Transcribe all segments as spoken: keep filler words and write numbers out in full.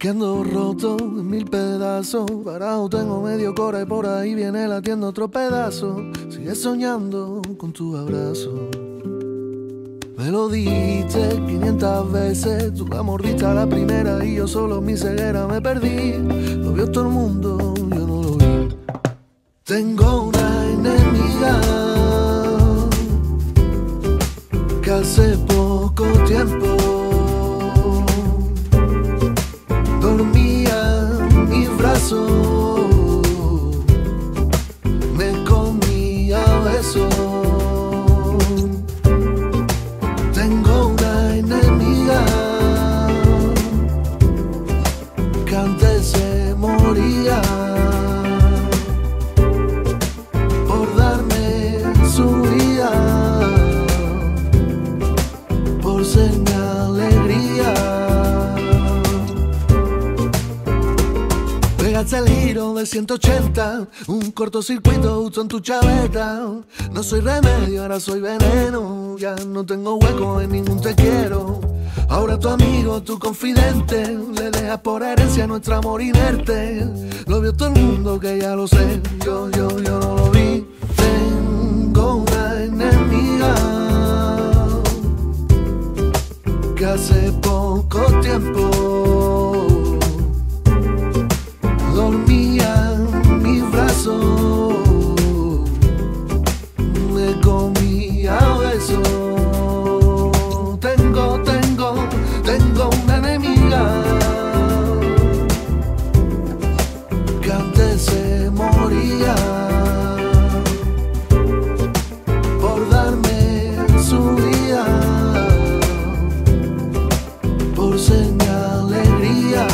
Que ando roto en mil pedazos, parado tengo medio cora y por ahí viene latiendo otro pedazo. Sigue soñando con tu abrazo. Me lo dijiste quinientas veces, tú la mordiste a la primera y yo solo en mi ceguera me perdí. Lo vio todo el mundo, yo no lo vi. Tengo una enemiga que hace poco tiempo dormía en mis brazos, me comía besos. Tengo una enemiga que antes se moría por darme su vida, por ser mi alegría. Pegaste el giro de ciento ochenta, un cortocircuito justo en tu chaveta. No soy remedio, ahora soy veneno. Ya no tengo hueco en ningún te quiero. Ahora tu amigo, tu confidente, le dejas por herencia nuestro amor inerte. Lo vio todo el mundo que ya lo sé, yo, yo, yo no lo vi. Tengo una enemiga que hace poco tiempo dormía en mis brazos, me comía besos. Tengo, tengo, tengo una enemiga que antes se moría por darme su vida, por ser mi alegría.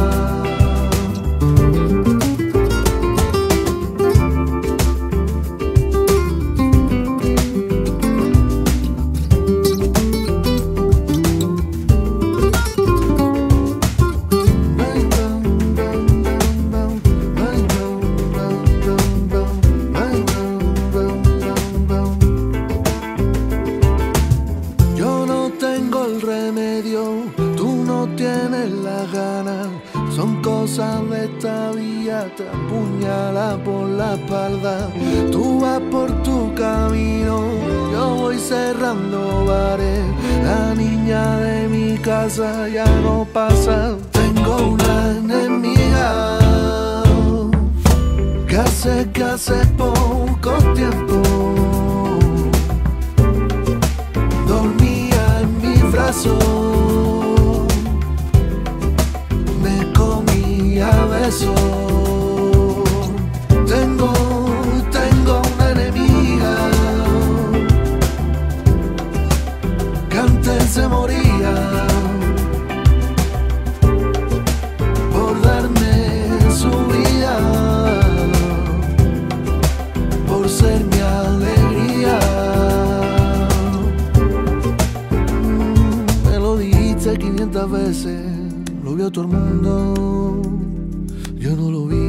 Tú no tienes las ganas, son cosas de esta vida, te apuñala por la espalda. Tú vas por tu camino, yo voy cerrando bares. La niña de mi casa ya no pasa. Tengo una enemiga que hace, que hace poco tiempo dormía en mis brazos, me comía besos. Tengo, tengo una enemiga que antes se moría por darme su vida, por ser mi alegría. quinientas veces, lo vio todo el mundo, yo no lo vi.